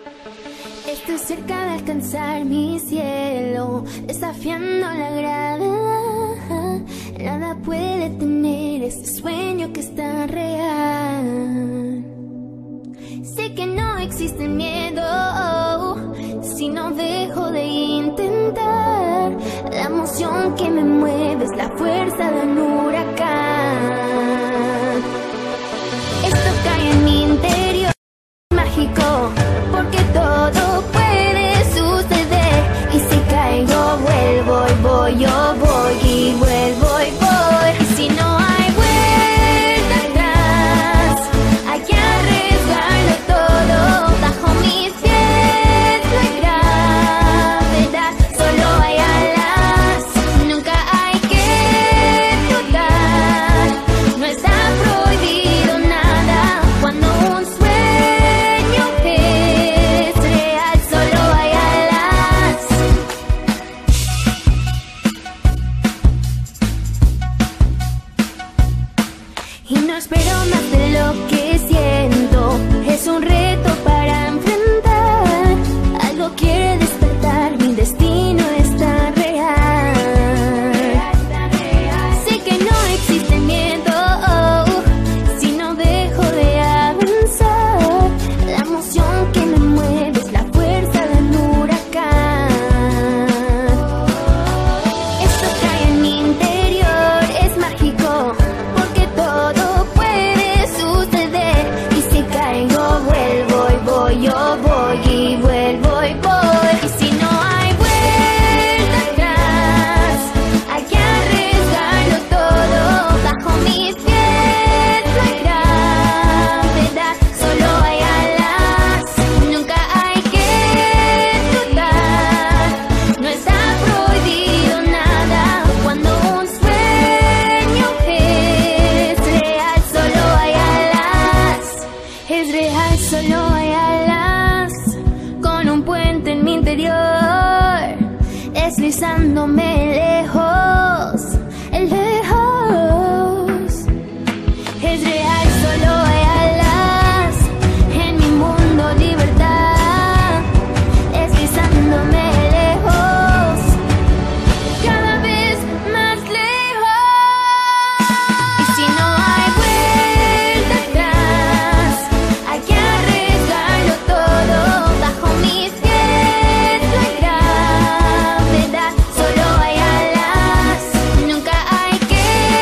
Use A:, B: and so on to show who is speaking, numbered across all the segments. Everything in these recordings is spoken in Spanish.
A: Estoy cerca de alcanzar mi cielo, desafiando la gravedad. Nada puede tener este sueño que es tan real. Sé que no existe miedo si no dejo de intentar. La emoción que me mueve es la fuerza de un huracán. Esto cae en mi interior, mágico, porque todo puede suceder. Y si caigo, vuelvo y voy, yo voy y vuelvo y voy. Y si no hay vuelta atrás, hay que arriesgarlo todo. Bajo mis pies no hay gravedad, solo hay alas. Nunca hay que dudar, no está prohibido nada. Cuando un sueño es real, solo hay alas. Y no espero más de lo que siento, es un reto para enfrentar. Algo quiere despertar, mi destino está real. Sé que no existe miedo si no dejo de avanzar. La emoción que me mueve es la fuerza del huracán. Esto cae en mi interior, es mágico, porque todo puede suceder. Y si caigo, vuelvo y voy, yo voy y vuelvo y voy. Y si no hay vuelta atrás, hay que arriesgarlo todo. Bajo mis pies no hay gravedad, solo hay alas. Nunca hay que dudar, no está prohibido nada. Cuando un sueño es real, solo hay alas. Es real, solo hay alas. Con un puente en mi interior, deslizándome lejos, lejos. Es real, solo hay alas. En mi mundo libertad, deslizándome lejos, cada vez más lejos. Y si no hay vuelta atrás, hay que arriesgarlo todo. Bajo mis pies no hay gravedad, solo hay alas. Nunca hay que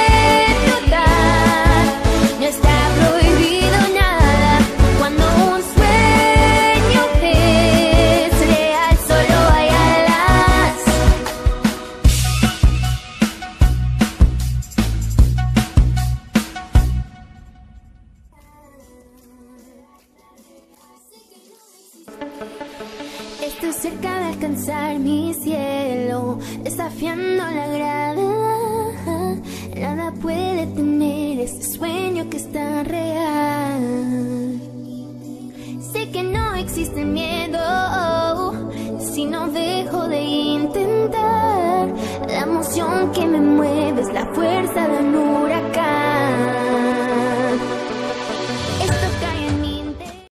A: dudar, no está prohibido nada. Cuando un sueño es real, solo hay alas. Estoy cerca de alcanzar mi cielo, desafiando la gravedad. Nada puede tener este sueño que es tan real. Sé que no existe miedo si no dejo de intentar. La emoción que me mueve es la fuerza de un